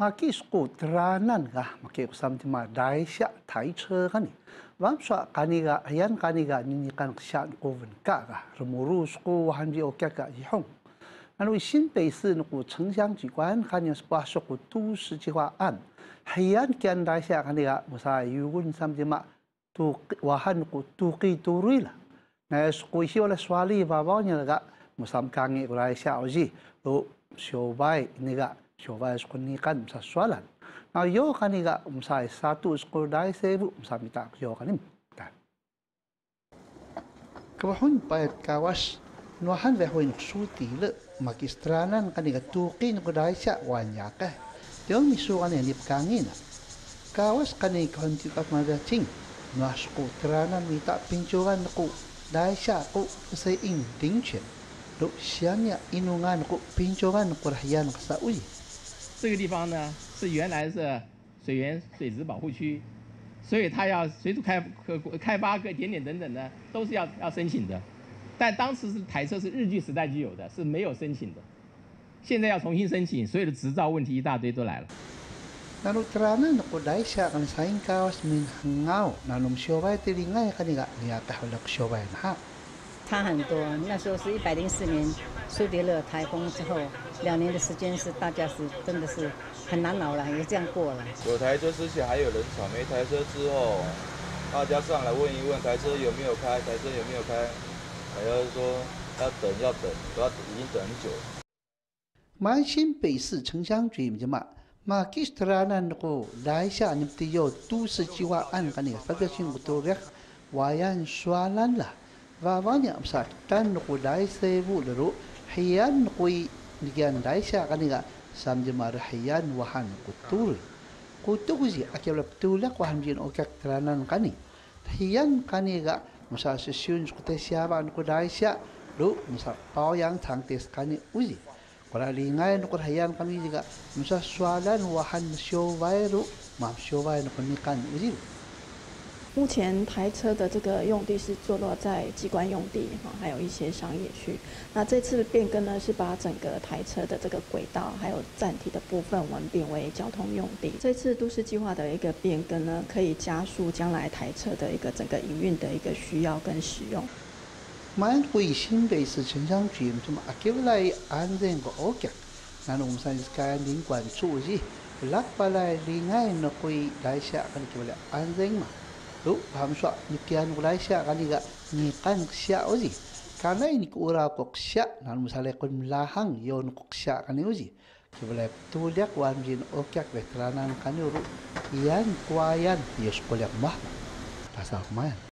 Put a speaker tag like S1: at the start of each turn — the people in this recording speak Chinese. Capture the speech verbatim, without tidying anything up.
S1: Makisku teranan ka makikusam ti maday siya tay che kani. Wam sa kaniga ayan kaniga ninikan siya koven ka ka rumurus ko wahan bi okya ka ihong. 那为新北市那个城乡机关看见是把说个都市计划案，黑暗间大下看那个不是有问什么嘛，都我喊那个都给都瑞了，那是过去我来刷里把包呢那个，不是讲的过来下我是都小白那个小白是คนนี้กัน不是刷了，那有看那个不是 satu sekolah sebu 不是米大有看你，kemudian bayar kawas Nuhan vehuin suti le magistranan kaniga tukin ko dahil siya wanya ka. Yung misukan niya nipkangin. Kawas kaniga kontik at madaching. Nuhas ko tranan mita pincuran ko dahil siya ko sa inding siya. Do siya niya inungan ko pincuran ko rahiyan sa uli.
S2: 这个地方呢是原来是水源水质保护区，所以它要水土开开发各点点等等呢都是要要申请的。 但当时是台车是日据时代就有的，是没有申请的。现在要重新申请，所有的执照问题一大堆都来了。
S1: Nalu teranan ko dahil siya kan saing kawas min hangau, nalum siobay tilingay kaniga niya kahalak siobay na.
S3: 差很多，那时候是一百零四年苏迪勒台风之后，两年的时间是大家是真的是很难熬了，也这样过了。
S4: 有台车之前还有人吵，没台车之后，大家上来问一问台车有没有开，台车有没有开。 还要说要等要等，要已经等很久了。
S1: 马新北市城乡局嘛嘛，马基斯特拉那个来下你们有都市计划案kan ni faga sing betul wayan soalan lah. Wawanya besar tan ko dai sebu leru hiyan kui nigan dai sya kan ni sam jemar hiyan wahan kutul. Kutu ji akil betulak wahan jin okak tranan kan ni. Hiyan kan ni ga masa sesyun sekolah siapa anu kudai siap, lu masa pau yang tangtis kani uji. Kalau lingai anu kudayan kami juga masa soalan wahan siowai lu, mam siowai anu kunikan uji.
S5: 目前台车的这个用地是坐落在机关用地哈，还有一些商业区。那这次变更呢，是把整个台车的这个轨道还有站体的部分，我们变为交通用地。这次都市计划的一个变更呢，可以加速将来台车的一个整个营运的一个需要跟使用。
S1: Main kui新北市城乡局什么阿基来安全个 OK， 那我们现在看领管处是，拉巴来lingai no kui来下kan kita安全嘛。 Lu paham soal nikian ulai siya kaniga nikan siya oji. Karena ini ura kok siya nan misalnya kon melahang yon kok siya kani oji. Kibulai tuliak wan jin okyak veteranan kani uru ian kuayan yos kuliak mah. Rasa kumayan.